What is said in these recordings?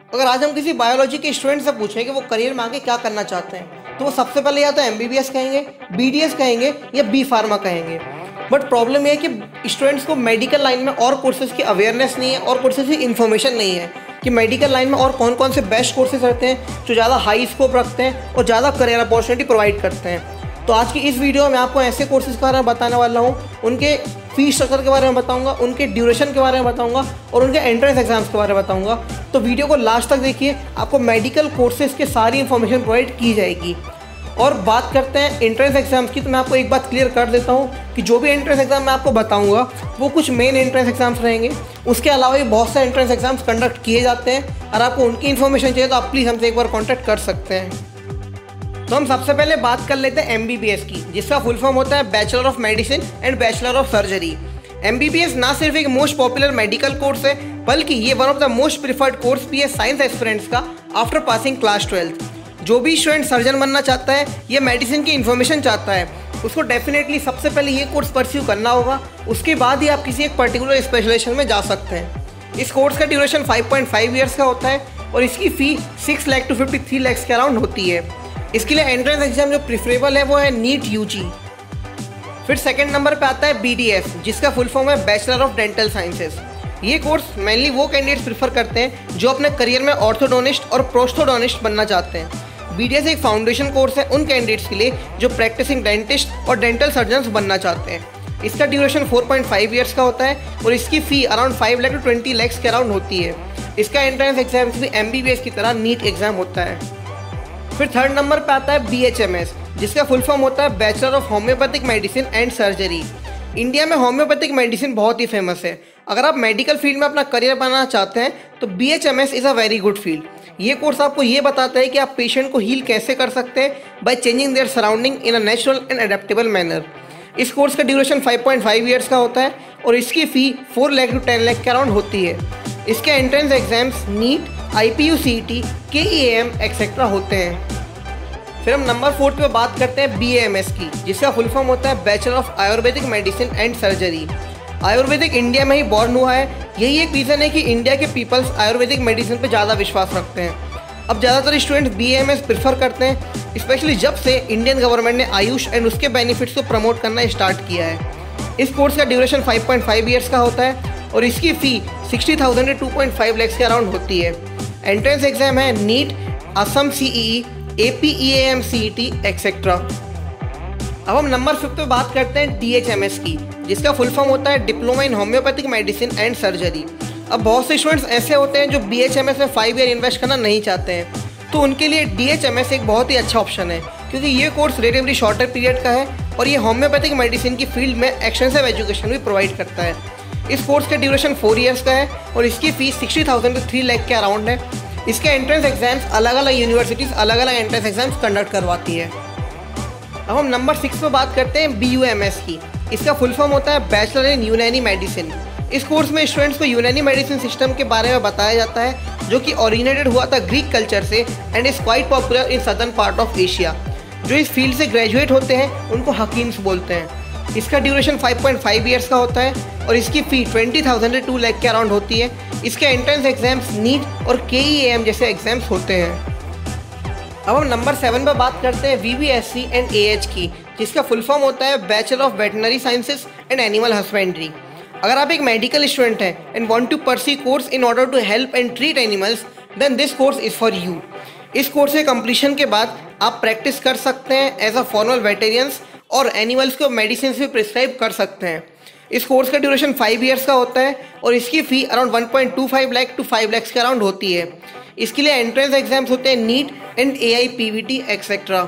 अगर आज हम किसी बायोलॉजी के स्टूडेंट से पूछें कि वो करियर में आगे क्या करना चाहते हैं, तो वो सबसे पहले या तो MBBS कहेंगे, BDS कहेंगे या B फार्मा कहेंगे। बट प्रॉब्लम ये है कि स्टूडेंट्स को मेडिकल लाइन में और कोर्सेज की अवेयरनेस नहीं है और कोर्सेज की इन्फॉर्मेशन नहीं है कि मेडिकल लाइन में और कौन कौन से बेस्ट कोर्सेज रहते हैं जो ज़्यादा हाई स्कोप रखते हैं और ज़्यादा करियर अपॉर्चुनिटी प्रोवाइड करते हैं। तो आज की इस वीडियो में आपको ऐसे कोर्सेज के बारे में बताने वाला हूँ, उनके फीस स्ट्रक्चर के बारे में बताऊंगा, उनके ड्यूरेशन के बारे में बताऊंगा और उनके एंट्रेंस एग्जाम्स के बारे में बताऊंगा। तो वीडियो को लास्ट तक देखिए, आपको मेडिकल कोर्सेज के सारी इन्फॉर्मेशन प्रोवाइड की जाएगी। और बात करते हैं एंट्रेंस एग्जाम्स की, तो मैं आपको एक बात क्लियर कर देता हूँ कि जो भी एंट्रेंस एग्जाम मैं आपको बताऊँगा वो कुछ मेन एंट्रेंस एग्जाम्स रहेंगे। उसके अलावा भी बहुत सारे एंट्रेंस एग्जाम्स कंडक्ट किए जाते हैं। और आपको उनकी इन्फॉर्मेशन चाहिए तो आप प्लीज़ हमसे एक बार कॉन्टैक्ट कर सकते हैं। तो हम सबसे पहले बात कर लेते हैं MBBS की, जिसका फुल फॉर्म होता है bachelor of medicine and bachelor of surgery. MBBS ना सिर्फ एक मोस्ट पॉपुलर मेडिकल कोर्स है, बल्कि ये one of the most preferred course भी है साइंस एस्पिरेंट्स का आफ्टर पासिंग क्लास 12th। जो भी स्टूडेंट सर्जन बनना चाहता है या मेडिसिन की इन्फॉर्मेशन चाहता है, उसको डेफिनेटली सबसे पहले ये कोर्स परस्यू करना होगा। उसके बाद ही आप किसी एक पर्टिकुलर स्पेशलाइजेशन में जा सकते हैं। इस कोर्स का ड्यूरेशन 5.5 ईयर्स का होता है और इसकी फ़ी 6 लाख टू 53 लाख के अराउंड होती है। इसके लिए एंट्रेंस एग्जाम जो प्रिफरेबल है वो है नीट UG। फिर सेकंड नंबर पे आता है BDS, जिसका फुल फॉर्म है बैचलर ऑफ डेंटल साइंसेज। ये कोर्स मेनली वो कैंडिडेट्स प्रीफर करते हैं जो अपने करियर में ऑर्थोडोनिस्ट और प्रोस्थोडोनिस्ट बनना चाहते हैं। BDS एक फाउंडेशन कोर्स है उन कैंडिडेट्स के लिए जो प्रैक्टिसिंग डेंटिस्ट और डेंटल सर्जन्स बनना चाहते हैं। इसका ड्यूरेशन 4.5 ईयर्स का होता है और इसकी fee around 5 lakh to 20 lakh के अराउंड होती है। इसका एंट्रेंस एग्जाम भी MBBS की तरह नीट एग्जाम होता है। फिर थर्ड नंबर पे आता है BHMS, जिसका फुल फॉर्म होता है bachelor of homeopathic medicine and surgery. India में होम्योपैथिक मेडिसिन बहुत ही फेमस है। अगर आप मेडिकल फील्ड में अपना करियर बनाना चाहते हैं तो BHMS is a very good field. ये कोर्स आपको ये बताता है कि आप पेशेंट को हील कैसे कर सकते हैं by changing their surrounding in a natural and adaptable manner. इस कोर्स का ड्यूरेशन 5.5 ईयर्स का होता है और इसकी फ़ी 4 लाख टू 10 लाख के अराउंड होती है। इसके entrance exams NEET, IPU CET, KEAM etcetera होते हैं। फिर हम नंबर 4 पे बात करते हैं BAMS की, जिसका फुल फॉर्म होता है bachelor of Ayurvedic medicine and surgery. Ayurvedic India में ही बॉर्न हुआ है। यही एक रीज़न है कि इंडिया के पीपल्स आयुर्वेदिक मेडिसिन पे ज़्यादा विश्वास रखते हैं। अब ज़्यादातर स्टूडेंट BAMS प्रेफर करते हैं, स्पेशली जब से इंडियन गवर्नमेंट ने आयुष एंड उसके बेनिफिट्स को प्रमोट करना स्टार्ट किया है। इस कोर्स का ड्यूरेशन 5.5 ईयर्स का होता है और इसकी फ़ी 60,000 टू 2.5 लाख के अराउंड होती है। एंट्रेंस एग्जाम है NEET, Assam CEE, APEAM CET etcetera. अब हम नंबर 5 पे बात करते हैं DHMS की, जिसका फुल फॉर्म होता है diploma in homeopathic medicine and surgery. अब बहुत से स्टूडेंट्स ऐसे होते हैं जो BHMS में 5 ईयर इन्वेस्ट करना नहीं चाहते हैं, तो उनके लिए DHMS एक बहुत ही अच्छा ऑप्शन है, क्योंकि ये कोर्स रिलेटिवली शॉर्टर पीरियड का है और ये होम्योपैथिक मेडिसिन की फील्ड में एक्सटेंसिव एजुकेशन भी प्रोवाइड करता है। इस कोर्स का ड्यूरेशन 4 ईयर्स का है और इसकी फ़ीस 60,000 टू 3 लाख के अराउंड है। इसके एंट्रेंस एग्जाम्स अलग अलग यूनिवर्सिटीज़ अलग अलग एंट्रेंस एग्जाम्स कंडक्ट करवाती है। अब हम नंबर 6 पे बात करते हैं BUMS की। इसका फुल फॉर्म होता है बैचलर इन यूनानी मेडिसिन। इस कोर्स में स्टूडेंट्स को यूनानी मेडिसिन सिस्टम के बारे में बताया जाता है, जो कि ओरिजिनेटेड हुआ था ग्रीक कल्चर से and is quite popular in southern part of Asia. जो इस फील्ड से ग्रेजुएट होते हैं उनको हकीम्स बोलते हैं। इसका ड्यूरेशन 5.5 ईयर्स का होता है और इसकी फ़ी 20,000 से 2 लाख के अराउंड होती है। इसके एंट्रेंस एग्जाम्स नीट और KEAM जैसे एग्जाम्स होते हैं। अब हम नंबर 7 पर बात करते हैं VBSc एंड AH की, जिसका फुल फॉर्म होता है bachelor of veterinary sciences and animal husbandry. अगर आप एक मेडिकल स्टूडेंट हैं and want to pursue course in order to help and treat animals, then this course is for you. इस course के कंप्लीशन के बाद आप प्रैक्टिस कर सकते हैं एज अ फॉर्मल वेटेरियंस और एनिमल्स को मेडिसिन भी प्रिस्क्राइब कर सकते हैं। इस कोर्स का ड्यूरेशन 5 ईयर्स का होता है और इसकी fee around 1.25 lakh to 5 lakh के अराउंड होती है। इसके लिए एंट्रेंस एग्जाम्स होते हैं नीट एंड AIPVT एक्सेट्रा।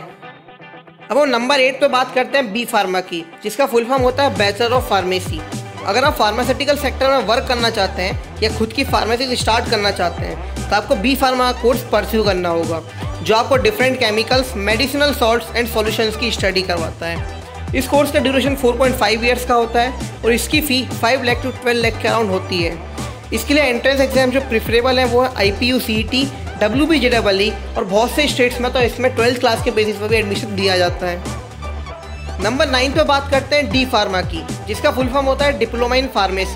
अब हम नंबर 8 पे बात करते हैं B फार्मा की, जिसका फुल फॉर्म होता है बैचलर ऑफ फार्मेसी। अगर आप फार्मास्यूटिकल सेक्टर में वर्क करना चाहते हैं या खुद की फार्मेसी स्टार्ट करना चाहते हैं तो आपको B फार्मा कोर्स परस्यू करना होगा, जो आपको different chemicals, medicinal salts and solutions की स्टडी करवाता है। इस कोर्स का ड्यूरेशन 4.5 ईयर्स का होता है और इसकी फ़ी 5 लाख टू 12 लाख के अराउंड होती है। इसके लिए एंट्रेंस एग्जाम जो प्रिफरेबल है वो है IPU CET, WBJEE और बहुत से स्टेट्स में तो इसमें 12th क्लास के बेसिस पर भी एडमिशन दिया जाता है। नंबर 9 पे बात करते हैं डी फार्मा की, जिसका फुल फॉर्म होता है डिप्लोमा इन फार्मेसी।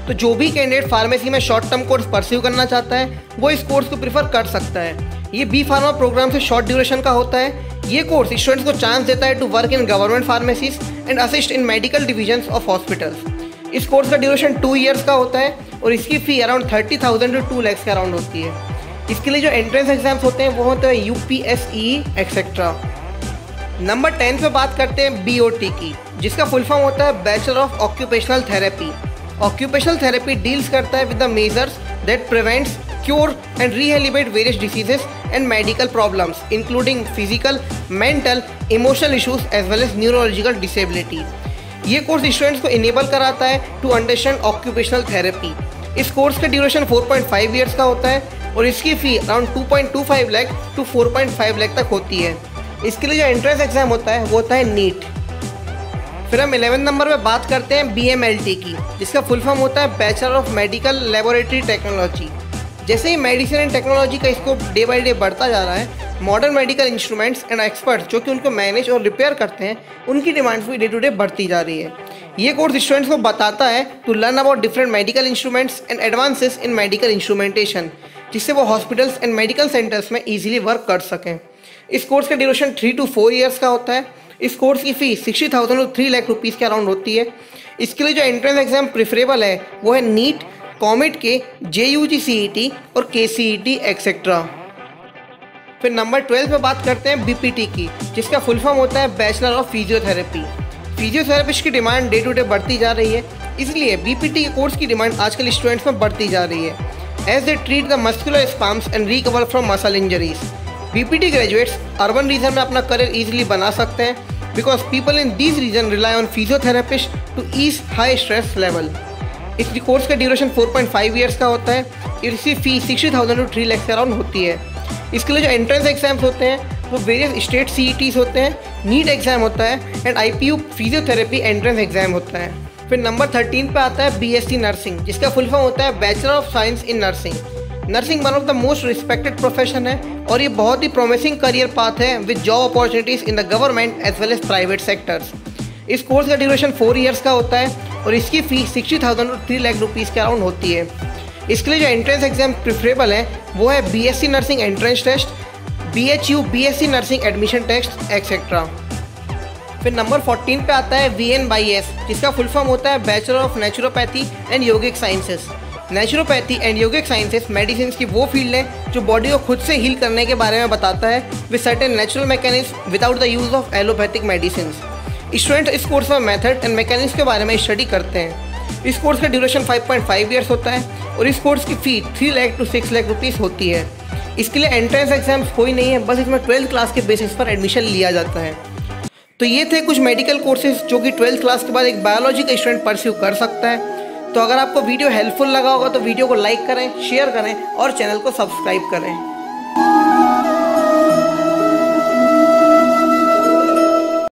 तो जो भी कैंडिडेट फार्मेसी में शॉर्ट टर्म कोर्स परस्यू करना चाहता है वो इस कोर्स को प्रीफर कर सकता है। ये बी फार्मा प्रोग्राम से शॉर्ट ड्यूरेशन का होता है। ये कोर्स स्टूडेंट्स को चांस देता है to work in government pharmacies and assist in medical divisions of hospitals. इस कोर्स का ड्यूरेशन 2 ईयर्स का होता है और इसकी फ़ी अराउंड 30,000 टू 2 lakhs के अराउंड होती है। इसके लिए जो एंट्रेंस एग्जाम्स होते हैं वो होते हैं UPSE एक्सेट्रा। नंबर 10 पे बात करते हैं BOT की, जिसका फुल फॉर्म होता है bachelor of occupational therapy. Occupational therapy deals करता है with the measures that prevents, cure and rehabilitate various diseases and medical problems including physical, mental, emotional issues as well as neurological disability. ये course students को enable कराता है to understand occupational therapy. इस course का duration 4.5 years का होता है और इसकी fee around 2.25 lakh to 4.5 lakh तक होती है। इसके लिए जो एंट्रेंस एग्जाम होता है वो होता है नीट। फिर हम 11 नंबर पे बात करते हैं BMLT की, जिसका फुल फॉर्म होता है bachelor of medical laboratory technology. जैसे ही मेडिसिन एंड टेक्नोलॉजी का स्कोप डे बाई डे बढ़ता जा रहा है, modern medical instruments and experts जो कि उनको मैनेज और रिपेयर करते हैं, उनकी डिमांड भी डे टू डे बढ़ती जा रही है। ये कोर्स स्टूडेंट्स को बताता है to learn about different medical instruments and advances in medical instrumentation, जिससे वो हॉस्पिटल्स एंड मेडिकल सेंटर्स में ईजिली वर्क कर सकें। इस कोर्स का ड्यूरेशन 3 to 4 ईयर्स का होता है। इस कोर्स की फ़ी 60,000 to 3 लाख रुपीज़ के अराउंड होती है। इसके लिए जो एंट्रेंस एग्जाम प्रेफरेबल है वो है NEET, COMEDK, JUG CET और KCET एक्सेट्रा। फिर नंबर 12 पे बात करते हैं BPT की, जिसका फुल फॉर्म होता है बैचलर ऑफ फिजियोथेरेपी। फिजियोथेरेपिस्ट की डिमांड डे टू डे बढ़ती जा रही है, इसलिए BPT के कोर्स की डिमांड आजकल स्टूडेंट्स में बढ़ती जा रही है। As they treat the muscular spasms and recover from muscle injuries. BPT graduates urban region में अपना करियर इजीली बना सकते हैं because people in this region rely on physiotherapist to ease high stress level. इस कोर्स का duration 4.5 years का होता है। इसकी फ़ी 60,000 to 3 lakhs के अराउंड होती है। इसके लिए जो एंट्रेंस एग्जाम्स होते हैं वो वेरियस स्टेट CETs होते हैं, नीट एग्जाम होता है and IPU physiotherapy entrance exam होता है। फिर नंबर 13 पे आता है BSc नर्सिंग, जिसका फुल फॉर्म होता है bachelor of science in nursing. Nursing one of the most respected profession है और ये बहुत ही प्रोमिसिंग करियर पाथ है with job opportunities in the government as well as private sectors. इस कोर्स का ड्यूरेशन 4 ईयर्स का होता है और इसकी फ़ी 60,000 to 3 लाख रुपीज़ के अराउंड होती है। इसके लिए जो एंट्रेंस एग्जाम प्रेफरेबल है वो है BSc nursing entrance test, BHU BSc nursing admission test etcetera. फिर नंबर 14 पे आता है VN/S, जिसका फुल फॉर्म होता है bachelor of naturopathy and yogic sciences. Naturopathy and yogic sciences medicine की वो फील्ड है जो बॉडी को खुद से हील करने के बारे में बताता है with certain natural mechanism without the use of allopathic medicine. Student इस कोर्स में मेथड एंड मैकेनिज्म के बारे में स्टडी करते हैं। इस कोर्स का ड्यूरेशन 5.5 ईयर्स होता है और इस कोर्स की fee 3 lakh to 6 lakh rupees होती है। इसके लिए एंट्रेंस एग्जाम्स कोई नहीं है, बस इसमें 12th क्लास के बेसिस पर एडमिशन लिया जाता है। तो ये थे कुछ मेडिकल कोर्सेज जो कि 12th क्लास के बाद एक बायोलॉजी का स्टूडेंट परस्यू कर सकता है। तो अगर आपको वीडियो हेल्पफुल लगा होगा तो वीडियो को लाइक करें, शेयर करें और चैनल को सब्सक्राइब करें।